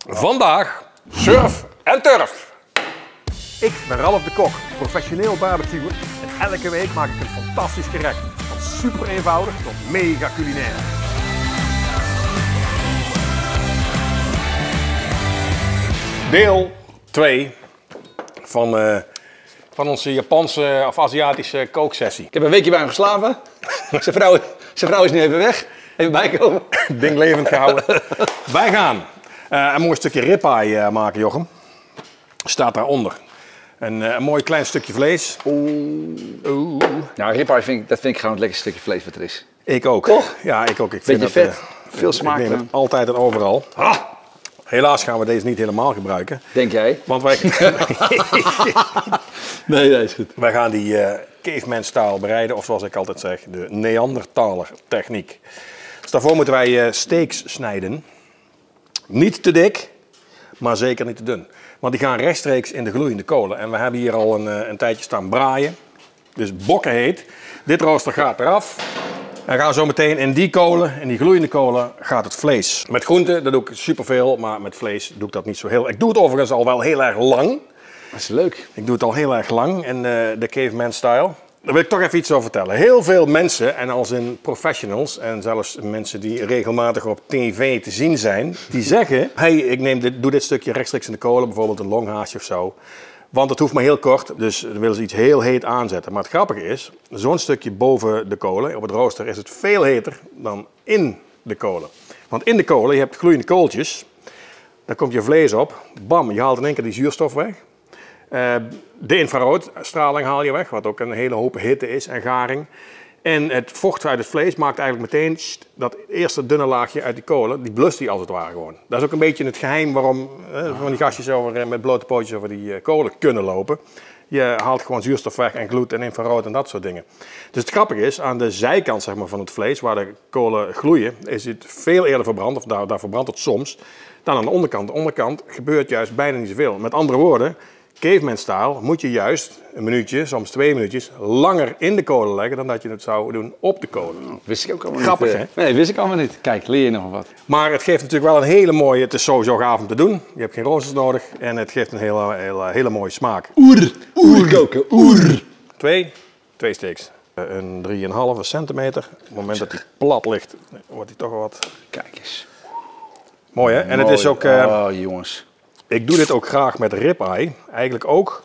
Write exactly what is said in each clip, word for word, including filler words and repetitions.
Vandaag surf en turf. Ik ben Ralf de Kok, professioneel barbecuer en elke week maak ik een fantastisch gerecht. Van super eenvoudig tot mega culinair. Deel twee van, uh, van onze Japanse of Aziatische kooksessie. Ik heb een weekje bij hem geslapen. Zijn vrouw, zijn vrouw is nu even weg. Even bijkomen. Ding levend gehouden. Wij gaan uh, een mooi stukje ribeye uh, maken, Jochem. Staat daaronder. Een, uh, een mooi klein stukje vlees. Oeh. Oeh. Nou, ribeye vind ik, dat vind ik gewoon het lekkerste stukje vlees wat er is. Ik ook. Toch? Ja, ik ook. Ik vind Beetje het, vet. Uh, Veel smaak. Ik neem het altijd en overal. Ah! Helaas gaan we deze niet helemaal gebruiken. Denk jij? Want wij, nee, dat is goed. wij gaan die uh, caveman-style bereiden, of zoals ik altijd zeg, de Neandertaler techniek. Dus daarvoor moeten wij uh, steaks snijden. Niet te dik, maar zeker niet te dun. Want die gaan rechtstreeks in de gloeiende kolen. En we hebben hier al een, uh, een tijdje staan braaien. Dus bokkenheet. Dit rooster gaat eraf. En gaan zo meteen in die kolen, in die gloeiende kolen, gaat het vlees. Met groenten, dat doe ik superveel, maar met vlees doe ik dat niet zo heel. Ik doe het overigens al wel heel erg lang. Dat is leuk. Ik doe het al heel erg lang in de, de caveman style. Daar wil ik toch even iets over vertellen. Heel veel mensen, en als in professionals, en zelfs mensen die regelmatig op tv te zien zijn, die zeggen, hey, ik neem dit, doe dit stukje rechtstreeks in de kolen, bijvoorbeeld een longhaasje of zo. Want het hoeft maar heel kort, dus dan willen ze iets heel heet aanzetten. Maar het grappige is, zo'n stukje boven de kolen, op het rooster, is het veel heter dan in de kolen. Want in de kolen, je hebt gloeiende kooltjes, daar komt je vlees op, bam, je haalt in één keer die zuurstof weg. Uh, de infraroodstraling haal je weg, wat ook een hele hoop hitte is en garing. En het vocht uit het vlees maakt eigenlijk meteen dat eerste dunne laagje uit die kolen, die blust die als het ware gewoon. Dat is ook een beetje het geheim waarom uh, van die gastjes over, met blote pootjes over die uh, kolen kunnen lopen. Je haalt gewoon zuurstof weg en gloed en infrarood en dat soort dingen. Dus het grappige is, aan de zijkant zeg maar, van het vlees, waar de kolen gloeien, is het veel eerder verbrand, of daar, daar verbrandt het soms, dan aan de onderkant. De onderkant gebeurt juist bijna niet zoveel. Met andere woorden, caveman style moet je juist een minuutje, soms twee minuutjes, langer in de kolen leggen dan dat je het zou doen op de kolen. Wist ik ook allemaal Grappig, niet. Grappig, hè? Nee, wist ik allemaal niet. Kijk, leer je nog wat. Maar het geeft natuurlijk wel een hele mooie, het is sowieso gaaf om te doen. Je hebt geen roosters nodig en het geeft een hele, hele, hele mooie smaak. Oer, oer koken, oer. Twee, twee steaks. Een drieënhalve centimeter. Op het moment dat hij plat ligt, wordt hij toch wel wat... Kijk eens. Mooi hè? En Mooi. het is ook... Uh, oh jongens. Ik doe dit ook graag met ribeye, eigenlijk ook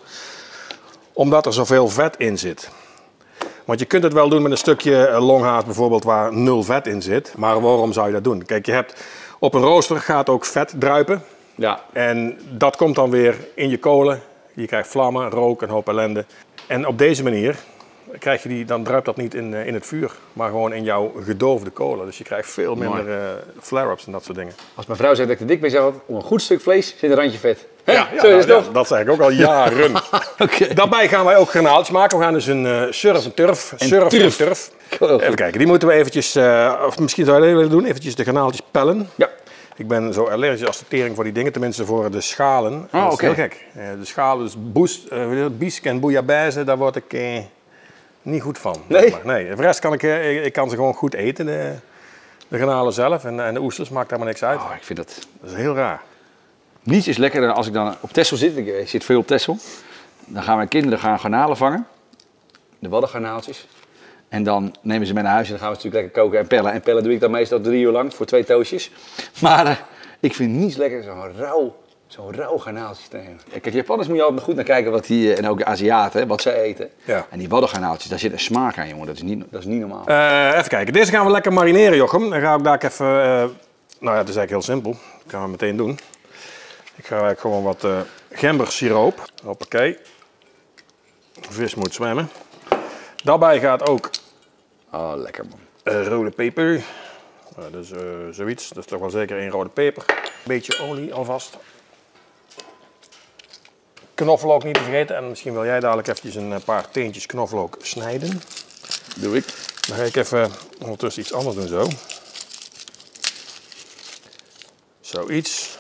omdat er zoveel vet in zit. Want je kunt het wel doen met een stukje longhaas bijvoorbeeld waar nul vet in zit, maar waarom zou je dat doen? Kijk, je hebt op een rooster gaat ook vet druipen. Ja. En dat komt dan weer in je kolen, je krijgt vlammen, rook, een hoop ellende. En op deze manier krijg je die, dan druipt dat niet in, in het vuur, maar gewoon in jouw gedoofde kolen. Dus je krijgt veel minder uh, flare-ups en dat soort dingen. Als mijn vrouw zegt dat ik te dik ben, zeg ik om een goed stuk vlees zit een randje vet. Ja, ja, zo is nou, het ja, dat zeg ik ook al jaren. Okay. Daarbij gaan wij ook garnaaltjes maken. We gaan dus een uh, surf en turf. En surf turf. en turf. Even kijken, die moeten we eventjes, uh, of misschien zou je dat willen doen, eventjes de garnaaltjes pellen. Ja. Ik ben zo allergisch als de tering voor die dingen, tenminste voor de schalen. Oh, dat is okay. heel gek. Uh, de schalen, dus boost, uh, bisque en bouillabaisse, daar word ik uh, niet goed van. Nee? Maar nee, de rest kan ik, uh, ik, ik kan ze gewoon goed eten, de, de garnalen zelf en, en de oesters, maakt daar maar niks uit. Oh, ik vind dat... Dat is heel raar. Niets is lekkerder dan als ik dan op Texel zit. Ik zit veel op Texel. Dan gaan mijn kinderen gaan garnalen vangen. De waddengarnaaltjes. En dan nemen ze mee naar huis en dan gaan we natuurlijk lekker koken en pellen. En pellen doe ik dan meestal drie uur lang voor twee toastjes. Maar uh, ik vind niets lekkerder zo'n rauw, zo'n rauw garnaaltje te nemen. Kijk, Japanners moet je altijd goed naar kijken wat die, en ook de Aziaten, wat zij eten. Ja. En die waddengarnaaltjes, daar zit een smaak aan, jongen. Dat is niet, dat is niet normaal. Uh, even kijken, deze gaan we lekker marineren, Jochem. Dan ga ik daar even, uh, nou ja, het is eigenlijk heel simpel. Dat gaan we meteen doen. Ik ga eigenlijk gewoon wat uh, gembersiroop. Hoppakee. Vis moet zwemmen. Daarbij gaat ook oh, lekker man. Uh, rode peper. Uh, dus uh, zoiets. Dat is toch wel zeker één rode peper. Een beetje olie alvast. Knoflook niet te vergeten. En misschien wil jij dadelijk eventjes een paar teentjes knoflook snijden. Doe ik. Dan ga ik even ondertussen iets anders doen zo. Zoiets.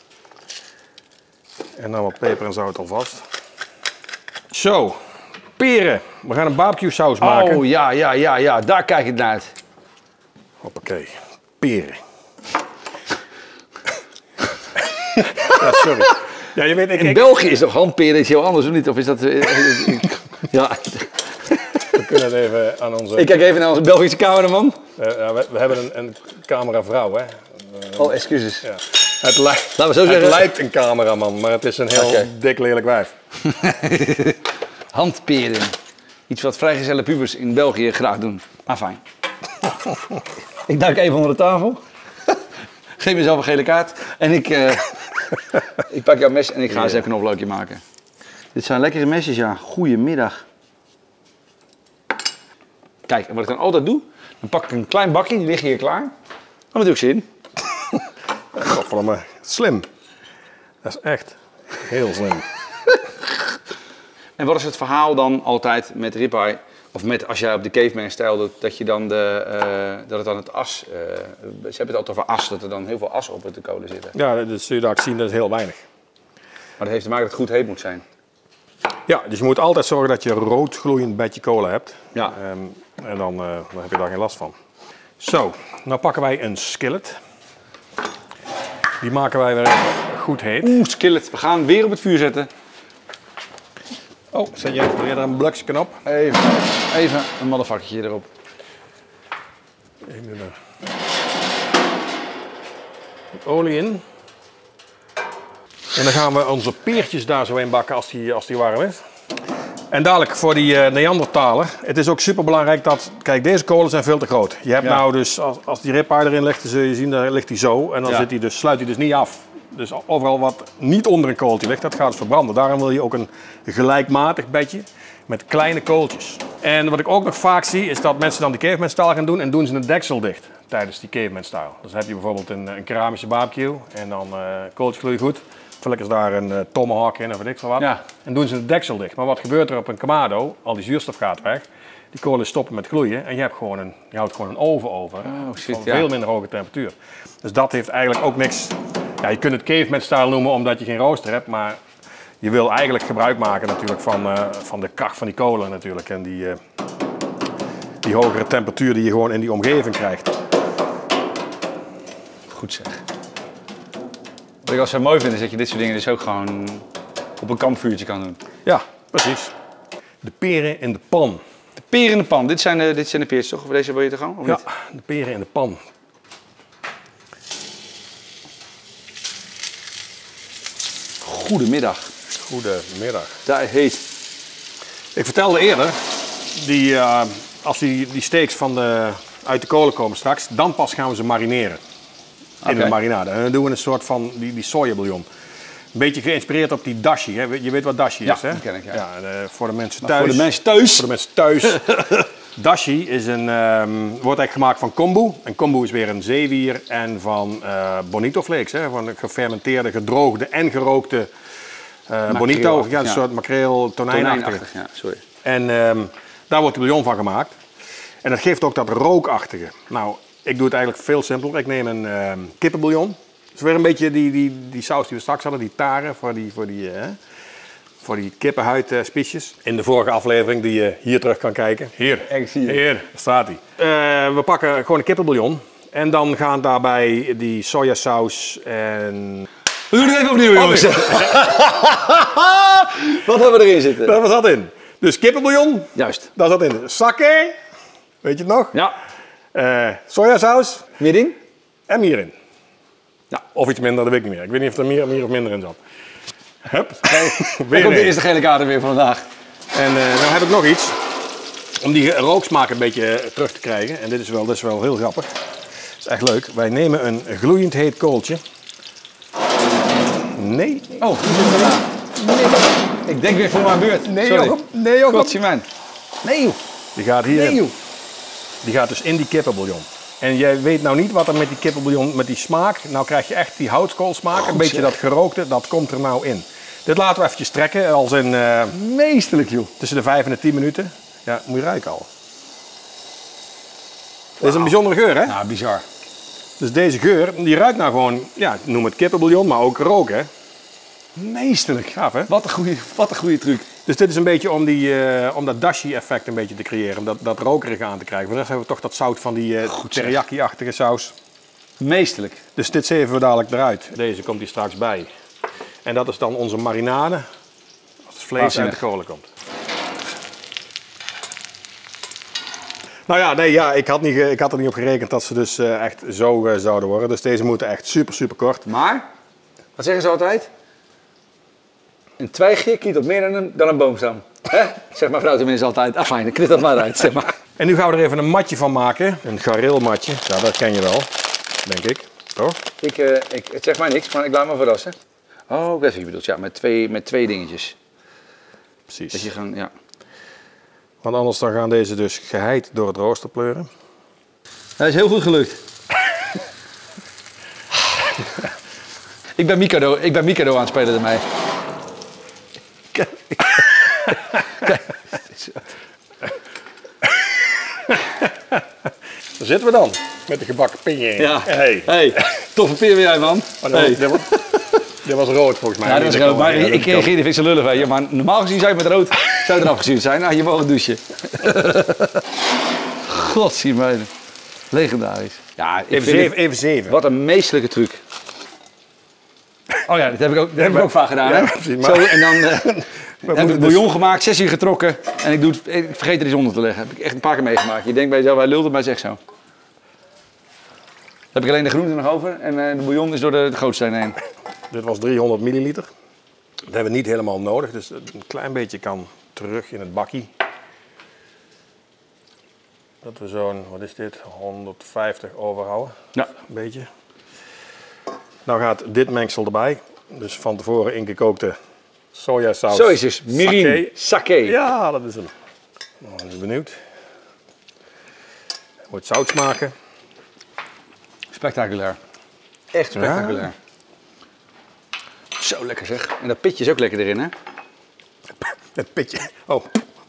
En dan wat peper en zout alvast. Zo, peren. We gaan een barbecue saus maken. Oh ja, ja, ja, ja, daar kijk ik naar uit. Hoppakee, peren. Ja, sorry. Ja, je weet, ik, In ik, België is toch handperen iets heel anders of niet? Of is dat... Uh, ja. we kunnen het even aan onze... Ik kijk even naar onze Belgische cameraman. Uh, ja, we, we hebben een, een cameravrouw, hè. Uh, Oh, excuses. ja. Het, lijkt, Laten we zo het zeggen. lijkt een cameraman, maar het is een heel Okay. dik lelijk wijf. Handperen. Iets wat vrijgezelle pubers in België graag doen. Maar fijn. Ik duik even onder de tafel. Geef mezelf een gele kaart. En ik, uh, ik pak jouw mes en ik ga Ja. eens even een knoflookje maken. Dit zijn lekkere mesjes, ja. Goedemiddag. Kijk, en wat ik dan altijd doe, dan pak ik een klein bakje, die liggen hier klaar. Dan doe ik ze in. Godverdomme, slim. Dat is echt heel slim. En wat is het verhaal dan altijd met ribeye? Of met, als jij op de caveman-stijl doet, dat je dan de, uh, dat het dan het as, uh, ze hebben het altijd over as, dat er dan heel veel as op de kolen zitten. Ja, dat zul je daar zien, dat is heel weinig. Maar dat heeft te maken dat het goed heet moet zijn. Ja, dus je moet altijd zorgen dat je rood gloeiend bedje kolen hebt. Ja. Um, en dan, uh, dan heb je daar geen last van. Zo, nou pakken wij een skillet. Die maken wij weer goed heet. Oeh, skillet. We gaan weer op het vuur zetten. Oh, zet jij weer een blikje op? Even, even een motherfuckertje erop. Ik doe er olie in. En dan gaan we onze peertjes daar zo in bakken als die, als die warm is. En dadelijk voor die uh, Neandertaler. Het is ook super belangrijk dat, kijk, deze kolen zijn veel te groot. Je hebt Ja. nou dus, als, als die ribeye erin ligt, dan zul je zien, dan ligt hij zo. En dan Ja. zit hij dus, sluit hij dus niet af. Dus overal wat niet onder een kooltje ligt, dat gaat dus verbranden. Daarom wil je ook een gelijkmatig bedje met kleine kooltjes. En wat ik ook nog vaak zie, is dat mensen dan die caveman style gaan doen en doen ze een deksel dicht tijdens die caveman style. Dus dan heb je bijvoorbeeld een, een keramische barbecue en dan uh, kooltjes gloeien goed. Flikken ze daar een uh, tomahawk in of weet ik veel wat. Ja. En doen ze de deksel dicht. Maar wat gebeurt er op een kamado? Al die zuurstof gaat weg. Die kolen stoppen met gloeien en je, hebt gewoon een, je houdt gewoon een oven over. Oh, shit, van ja. veel minder hoge temperatuur. Dus dat heeft eigenlijk ook niks... Ja, je kunt het caveman style noemen omdat je geen rooster hebt, maar je wil eigenlijk gebruik maken natuurlijk van, uh, van de kracht van die kolen natuurlijk. En die, uh, die hogere temperatuur die je gewoon in die omgeving krijgt. Goed zeg. Wat ik wel zo mooi vind is dat je dit soort dingen dus ook gewoon op een kampvuurtje kan doen. Ja, precies. De peren in de pan. De peren in de pan. Dit zijn de, dit zijn de peertjes toch? Of deze wil je te gaan? Of Ja, niet? de peren in de pan. Goedemiddag. Goedemiddag. Daar heet. Ik vertelde eerder, die, uh, als die, die steaks van de, uit de kolen komen straks, dan pas gaan we ze marineren. In Oké. de marinade. En dan doen we een soort van die, die sojabouillon. Een beetje geïnspireerd op die dashi. Hè? Je weet wat dashi Ja, is, hè? die ken ik, ja. de- voor de mensen Maar thuis. voor de mensen thuis. Voor de mensen thuis. Dashi is een, um, wordt eigenlijk gemaakt van kombu. En kombu is weer een zeewier en van uh, bonito flakes. Hè? Van gefermenteerde, gedroogde en gerookte uh, bonito. Ja, een ja. soort makreel, tonijnachtige. Tonijnachtig, ja, sorry. En um, daar wordt de bouillon van gemaakt. En dat geeft ook dat rookachtige. Nou, ik doe het eigenlijk veel simpeler. Ik neem een um, kippenbouillon. Dat is weer een beetje die, die, die saus die we straks hadden, die tare voor die, voor die, uh, voor die kippenhuidspiesjes. In de vorige aflevering die je hier terug kan kijken. Hier, Ik zie je. hier, daar staat hij. Uh, we pakken gewoon een kippenbouillon. En dan gaan daarbij die sojasaus en... We doen het even opnieuw, jongens. Wat hebben we erin zitten? Daar zat in. Dus kippenbouillon, Juist. daar zat in sake, weet je het nog? Ja. Uh, sojasaus Midding? en mier in. Ja. Of iets minder, dat weet ik niet meer. Ik weet niet of er meer, meer of minder in zat. Hup. Daar Weer komt de een. eerste gele kaart er weer van vandaag. En uh, nou heb ik nog iets. Om die rooksmaak een beetje uh, terug te krijgen. En dit is wel, dit is wel heel grappig. Dat is echt leuk. Wij nemen een gloeiend heet kooltje. Nee. Oh, hoe zit het eraan? Nee. Ik denk weer voor mijn beurt. Nee, Sorry. Jochem. Nee, Jochem. Godzijman. Nee, joh. Die gaat hier. Nee, joh. Die gaat dus in die kippenbouillon. En jij weet nou niet wat er met die kippenbouillon, met die smaak. Nou krijg je echt die houtskoolsmaak. Een beetje zeg. dat gerookte, dat komt er nou in. Dit laten we eventjes trekken. Als in uh, Meesterlijk, joh. tussen de vijf en de tien minuten. Ja, moet je ruiken al. Dit is een bijzondere geur, hè? Nou, bizar. Dus deze geur, die ruikt nou gewoon, ja, noem het kippenbouillon, maar ook rook, hè? Meesterlijk. Gaaf, hè? Wat een goede, wat een goede truc. Dus dit is een beetje om, die, uh, om dat dashi-effect een beetje te creëren. Om dat, dat rokerige aan te krijgen. Voor de rest hebben we toch dat zout van die uh, teriyaki-achtige saus. Meesterlijk. Dus dit zeven we dadelijk eruit. Deze komt hier straks bij. En dat is dan onze marinade als het vlees uit de kolen komt. Nou ja, nee, ja ik, had niet, ik had er niet op gerekend dat ze dus uh, echt zo uh, zouden worden. Dus deze moeten echt super, super kort. Maar, wat zeggen ze altijd? Een twijgje kiet op meer dan een, dan een boomstam. Hè? Zeg maar vrouw tenminste altijd. Ah fijn, dan knip dat maar uit. Zeg maar. En nu gaan we er even een matje van maken. Een garelmatje. Ja, dat ken je wel, denk ik. Toch? Ik, uh, ik, het zegt mij niks, maar ik laat me verrassen. Oh, ik weet wat je bedoelt. Ja, met twee, met twee dingetjes. Precies. Dat je gaan, ja. Want anders dan gaan deze dus geheid door het rooster pleuren. Dat is heel goed gelukt. ik, ben Mikado, ik ben Mikado aan het spelen ermee. Kijk. Kijk. Daar zitten we dan, met de gebakken pinje. Ja. Hey. Hey, toffe peer weer jij, man. Oh, hey. dit, was, dit was rood volgens mij. Ja, dat was rood, maar ik, ik reageerde vind ik zo lullig, weet je. Maar normaal gezien zou je met rood zou eraf gestuurd zijn. Nou, je mag douchen. God, zie mij. Legendarisch. Ja, ik even, vind zeven, het, even zeven. Wat een meestelijke truc. Oh ja, dat heb ik ook, dat heb ik ook vaak gedaan. Ja, Hè? Zo, en dan uh, heb ik bouillon dus... gemaakt, zes uur getrokken. En ik, doe het, ik vergeet er iets onder te leggen. Heb ik echt een paar keer meegemaakt. Je denkt bij jezelf, hij lult het, maar zeg zo. Dan heb ik alleen de groente nog over. En uh, de bouillon is door de, de gootsteen heen. Dit was driehonderd milliliter. Dat hebben we niet helemaal nodig, dus een klein beetje kan terug in het bakkie. Dat we zo'n, wat is dit, honderdvijftig overhouden. Ja. Een beetje. Nou gaat dit mengsel erbij. Dus van tevoren ingekookte sojasaus. Zo is het, mirin, sake. Ja, dat is hem. Nou, ik ben benieuwd. Moet zout smaken. Spectaculair. Echt spectaculair. Ja. Zo lekker zeg. En dat pitje is ook lekker erin, hè? Het pitje. Oh.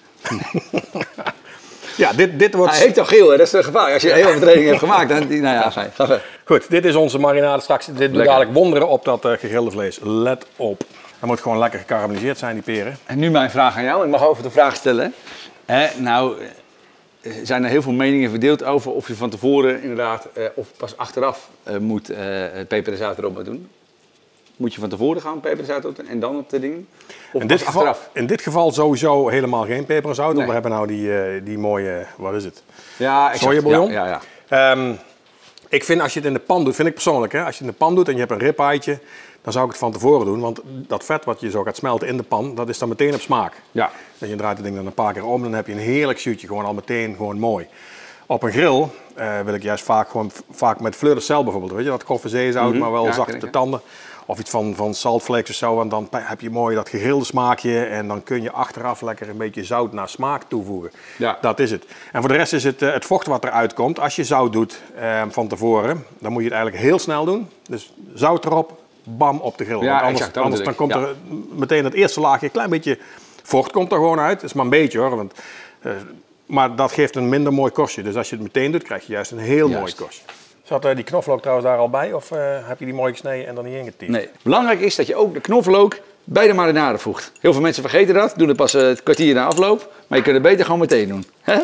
Ja, dit, dit wordt... Hij heeft toch geel, hè? Dat is het gevaar. Als je een hele overtreding hebt gemaakt, dan... Nou ja, fijn. Ga verder. Goed, dit is onze marinade straks. Dit doet dadelijk wonderen op dat uh, gegrilde vlees. Let op. Hij moet gewoon lekker gekarameliseerd zijn, die peren. En nu mijn vraag aan jou. Ik mag over de vraag stellen. Eh, nou, zijn er heel veel meningen verdeeld over of je van tevoren inderdaad, uh, of pas achteraf uh, moet uh, peper en zout erop moet doen. Moet je van tevoren gaan peper en zout op en dan op de dingen? Of in, dit pas geval, achteraf? in dit geval sowieso helemaal geen peper en zout. Nee. Want we hebben nou die, uh, die mooie, wat is het? Ja, exact. Sojabouillon. Ja, ja, ja. Um, ik vind als je het in de pan doet, vind ik persoonlijk, hè, als je het in de pan doet en je hebt een ribaaitje, dan zou ik het van tevoren doen. Want dat vet wat je zo gaat smelten in de pan, dat is dan meteen op smaak. Ja. En je draait het ding dan een paar keer om, dan heb je een heerlijk zuurtje, gewoon al meteen gewoon mooi. Op een grill uh, wil ik juist vaak, gewoon, vaak met fleur de sel bijvoorbeeld, weet je, dat koffiezeezout, mm-hmm. maar wel ja, zacht op de tanden. Of iets van, van saltflakes of zo, en dan heb je mooi dat gegrilde smaakje en dan kun je achteraf lekker een beetje zout naar smaak toevoegen. Ja. Dat is het. En voor de rest is het uh, het vocht wat eruit komt. Als je zout doet uh, van tevoren, dan moet je het eigenlijk heel snel doen. Dus zout erop, bam, op de grill. Ja, Want anders exact, anders dan komt ja. er meteen het eerste laagje, een klein beetje vocht komt er gewoon uit. Het is maar een beetje hoor, want, uh, maar dat geeft een minder mooi korstje. Dus als je het meteen doet, krijg je juist een heel juist. mooi korstje. Zat uh, die knoflook trouwens daar al bij of uh, heb je die mooi gesneden en dan niet ingetiefd? Nee. Belangrijk is dat je ook de knoflook bij de marinade voegt. Heel veel mensen vergeten dat, doen het pas uh, het kwartier na afloop. Maar je kunt het beter gewoon meteen doen. Hè?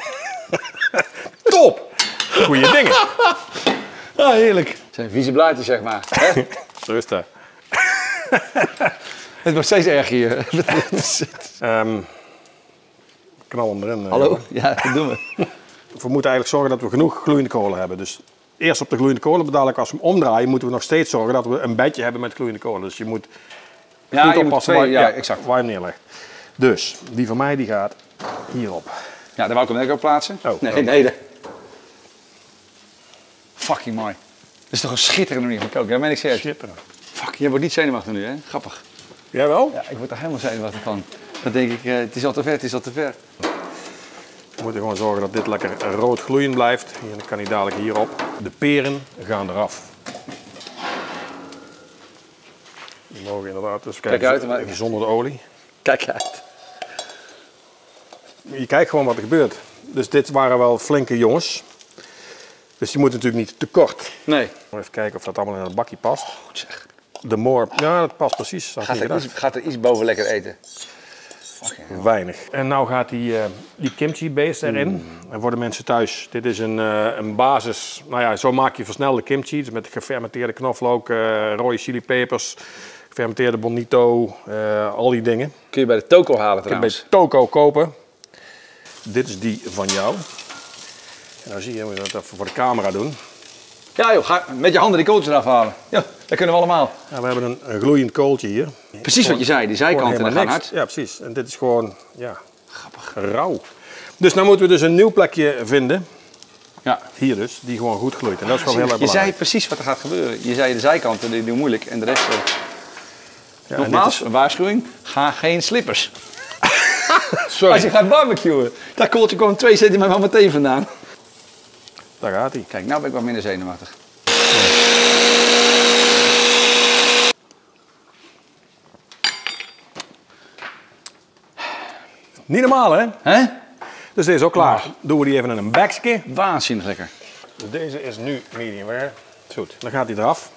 Top! Goeie dingen. Ah, heerlijk. Het zijn vieze blaadjes, zeg maar. Hè? Zo is dat. Het wordt steeds erg hier. um, knal hem erin. Uh, Hallo? Jongen. Ja, dat doen we. We moeten eigenlijk zorgen dat we genoeg gloeiende kolen hebben. Dus eerst op de gloeiende kolen, maar dadelijk als we hem omdraaien, moeten we nog steeds zorgen dat we een bedje hebben met gloeiende kolen. Dus je moet ja, goed je oppassen moet twee, waar, ja, ja, exact. waar je hem neerlegt. Dus die van mij die gaat hierop. Ja, daar wou ik hem net ook plaatsen. Oh, nee, oh. nee. De... Fucking mooi. Dat is toch een schitterende manier van koken, dat meen ik serieus. Schitterend. Fuck, jij wordt niet zenuwachtig nu, hè? Grappig. Jij wel? Ja, ik word er helemaal zenuwachtig van. Dan denk ik, uh, het is al te ver, het is al te ver. We moeten gewoon zorgen dat dit lekker rood gloeiend blijft. En dan kan hij dadelijk hierop. De peren gaan eraf. Die mogen inderdaad dus Kijk uit, maar... gezonderde olie. Kijk uit. Je kijkt gewoon wat er gebeurt. Dus dit waren wel flinke jongens. Dus die moeten natuurlijk niet te kort. Nee. Even kijken of dat allemaal in het bakje past. Oh, goed zeg. De more... Ja, dat past precies. Dat Gaat er, iets, gaat er iets boven lekker eten? Okay. Weinig. En nou gaat die, uh, die kimchi base erin. Mm. En voor de mensen thuis, dit is een, uh, een basis. Nou ja, zo maak je versnelde kimchi. Dus met gefermenteerde knoflook, uh, rode chilipepers, gefermenteerde bonito, uh, al die dingen. Kun je bij de toko halen trouwens. Kun je bij toko kopen. Dit is die van jou. En nou zie je, moet je dat even voor de camera doen. Ja joh, ga met je handen die kooltjes eraf halen. Ja, dat kunnen we allemaal. Ja, we hebben een, een gloeiend kooltje hier. Precies gewoon, wat je zei, die zijkanten gaan niks. hard. Ja, precies. En dit is gewoon, ja, grappig, rauw. Dus nu moeten we dus een nieuw plekje vinden. Ja. Hier dus, die gewoon goed gloeit. En dat is wel heel erg je belangrijk. zei precies wat er gaat gebeuren. Je zei de zijkanten, die doen moeilijk en de rest... Uh... Ja, Nogmaals, is... een waarschuwing, ga geen slippers. Sorry. Als je gaat barbecuen, dat kooltje komt twee centimeter van meteen vandaan. Daar gaat hij. Kijk, nou ben ik wat minder zenuwachtig. Niet normaal, hè? Hè? Dus deze is ook klaar. Doen we die even in een bakje. Waanzinnig lekker. Dus deze is nu medium rare. Goed, dan gaat hij eraf.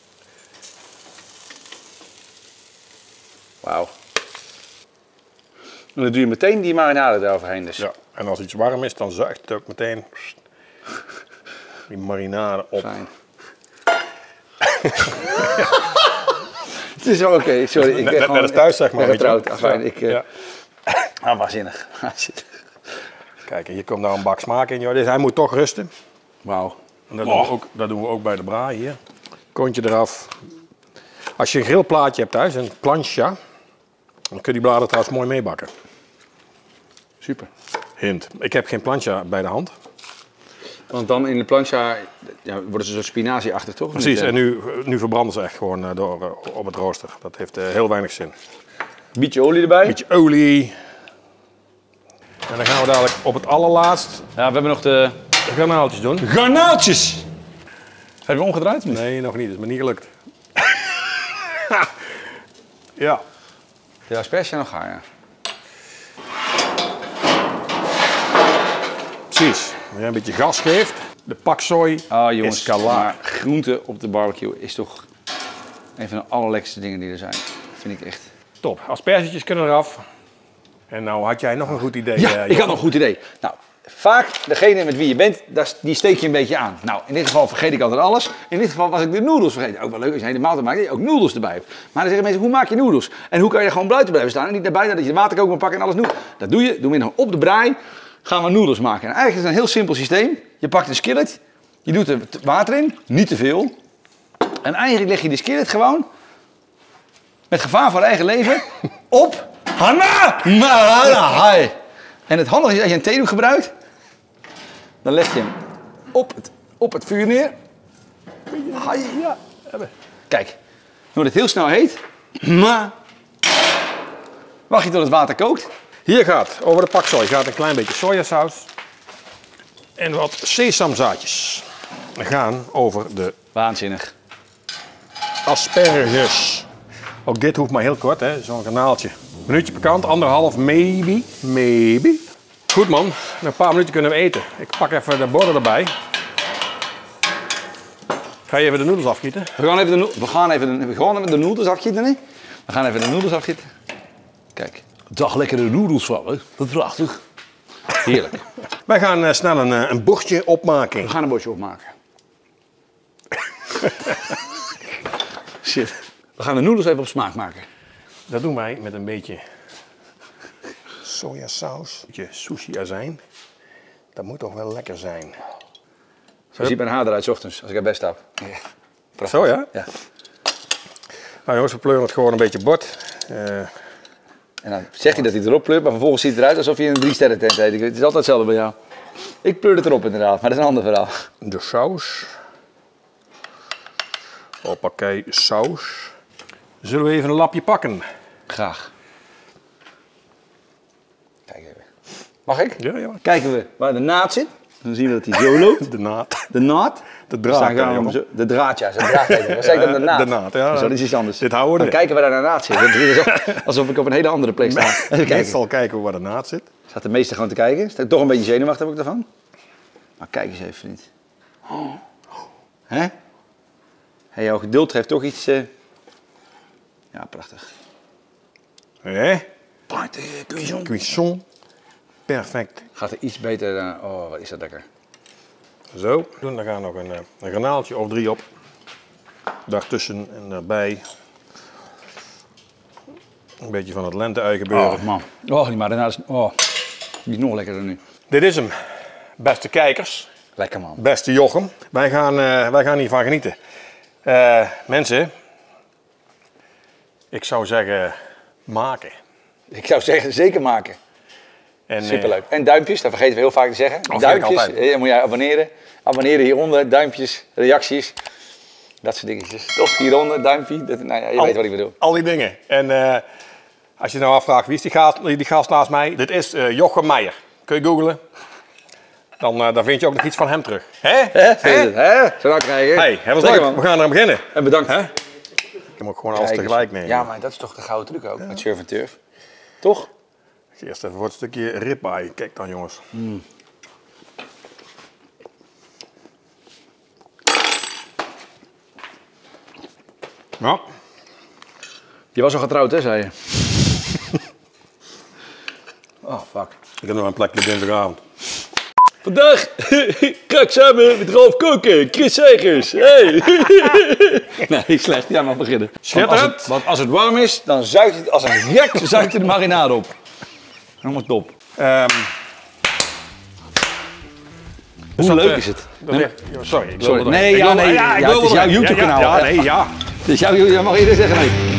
Wauw. En dan doe je meteen die marinade eroverheen dus. Ja, en als iets warm is, dan zuigt het ook meteen die marinade op. Fijn. Het is wel oké, okay. Sorry. Ik ben net, gewoon, net als thuis, zeg maar. Ik ben getrouwd, afijn. Ja. Ik, uh... Ja. Ah, waanzinnig. Kijk, hier komt nou een bak smaak in. Joh. Dus hij moet toch rusten. Wauw. En dat, oh. doen we ook, dat doen we ook bij de braai hier. Kontje eraf. Als je een grillplaatje hebt thuis, een plancha, dan kun je die bladen trouwens mooi meebakken. Super. Hint. Ik heb geen plancha bij de hand. Want dan in de plancha ja, worden ze zo spinazie-achtig, toch? Precies, Met, en nu, nu verbranden ze echt gewoon uh, door, uh, op het rooster. Dat heeft uh, heel weinig zin. Beetje olie erbij. Beetje olie. En dan gaan we dadelijk op het allerlaatst Ja, we hebben nog de... de garnaaltjes doen. Garnaaltjes! Hebben we omgedraaid? Nee, nog niet. Dat is me niet gelukt. Ja. De asperge nog gaan, ja. Precies. Als je een beetje gas geeft, de paksoi Ah, jongens, is klaar. maar groente op de barbecue is toch een van de allerlekkerste dingen die er zijn. Vind ik echt. Top. Aspergetjes kunnen eraf. En nou had jij nog een goed idee. Ja, uh, ik had nog een goed idee. Nou, vaak degene met wie je bent, die steek je een beetje aan. Nou, in dit geval vergeet ik altijd alles. In dit geval was ik de noedels vergeten. Ook wel leuk als je een hele maaltijd maakt, dat je ook noedels erbij hebt. Maar dan zeggen mensen, hoe maak je noedels? En hoe kan je er gewoon buiten blijven staan en niet naar buiten dat je de waterkoker moet pakken en alles doet? Dat doe je, doe je op de braai, gaan we noedels maken. En eigenlijk is het een heel simpel systeem. Je pakt een skillet, je doet er water in, niet te veel. En eigenlijk leg je die skillet gewoon, met gevaar voor eigen leven, op. Hanna! En het handige is, als je een theedoek gebruikt, dan leg je hem op het, op het vuur neer. Ja. Kijk, nu het heel snel heet, wacht je tot het water kookt. Hier gaat, over de paksoi, gaat een klein beetje sojasaus. En wat sesamzaadjes. We gaan over de Waanzinnig. asperges. Ook dit hoeft maar heel kort, hè, zo'n garnaaltje. Minuutje per kant, anderhalf, maybe, maybe. Goed man, in een paar minuten kunnen we eten. Ik pak even de borden erbij. Ga je even de noedels afgieten? We gaan even de, we gaan even de, we gaan even de noedels afgieten, hè? We gaan even de noedels afgieten. Kijk, dag lekkere noedels van, hè? Dat is prachtig. Heerlijk. Wij gaan uh, snel een, uh, een bordje opmaken. We gaan een bordje opmaken. Shit. We gaan de noedels even op smaak maken. Dat doen wij met een beetje sojasaus. Een beetje sushi-azijn. Dat moet toch wel lekker zijn. Zo ziet mijn haar eruit 's ochtends, als ik er best sta. Ja. Zo ja? Ja. Nou jongens, we pleuren het gewoon een beetje bord. Uh, En dan zegt hij dat hij het erop pleurt, maar vervolgens ziet het eruit alsof je in een drie sterren tent eet. Het is altijd hetzelfde bij jou. Ik pleur het erop inderdaad, maar dat is een ander verhaal. de saus. Hoppakee, saus. Zullen we even een lapje pakken? Graag. Kijk even. Mag ik? Ja, ja. Kijken we waar de naad zit. Dan zien we dat hij zo loopt. De naad. De naad. De draad, Staan ja, we jongen. zo- De draad, ja. Zo'n draad. Wat zei ik dan? De naad. De naad, ja. Zo, dat is iets anders. Dit houden we Dan er. kijken we waar de naad zit. Het is alsof- alsof ik op een hele andere plek sta. Even kijken. Meestal kijken we waar de naad zit. Staat de meester gewoon te kijken. Sta ik toch een beetje zenuwachtig heb ik ervan. Maar kijk eens even, vriend. Hè? Hey, jouw geduld heeft toch iets... eh, Ja, prachtig. Hé? Uit de cuisson. Cuisson. Perfect. Gaat er iets beter dan... Oh, wat is dat lekker. Zo. Dan gaan we nog een, een granaaltje of drie op. Daartussen en daarbij. Een beetje van het lente-ui gebeuren. Oh man. Oh, die marinade is... Oh, die is nog lekkerder nu. Dit is hem. Beste kijkers. Lekker man. Beste Jochem. Wij gaan, uh, wij gaan hiervan genieten. Uh, mensen. Ik zou zeggen, maken. Ik zou zeggen, zeker maken. En, Superleuk. Uh, en duimpjes, dat vergeten we heel vaak te zeggen. Oh, duimpjes, eh, moet jij abonneren. Abonneren hieronder, duimpjes, reacties. Dat soort dingetjes. Toch, hieronder, duimpje. Dat, nou ja, je al, weet wat ik bedoel. Al die dingen. En uh, als je nou afvraagt, wie is die gast, die gast naast mij? Dit is uh, Jochem Meijer. Kun je googlen? Dan, uh, dan vind je ook nog iets van hem terug. Hè? Hè? Hè? Hè? Zo nou krijgen. Hey, hebben we leuk. We gaan eraan beginnen. En bedankt. Hè? Ik moet ook gewoon alles tegelijk nemen. Ja, maar dat is toch de gouden truc ook, ja. Met surf en turf. Toch? Eerst even voor het stukje ribeye. Kijk dan jongens. Mm. Ja. Je was al getrouwd hè, zei je? Oh, fuck. Ik heb nog een plekje dinsdagavond. Vandaag ga ik samen met Ralf koken. Chris Segers. Hey. Nee, slecht. Ja, maar beginnen. Schitterend. Want als, het, want als het warm is, dan zuigt het als een gek zuigt het de marinade op. Helemaal top. Um, Hoe dat, leuk uh, is het? Nee, nee, sorry. Ik sorry. wilde Nee, ik ja, wilde, nee. ja, ik ja, het is jouw YouTube YouTube kanaal. Ja, ja, nee, ja. Het is jouw, jij mag eerder zeggen nee.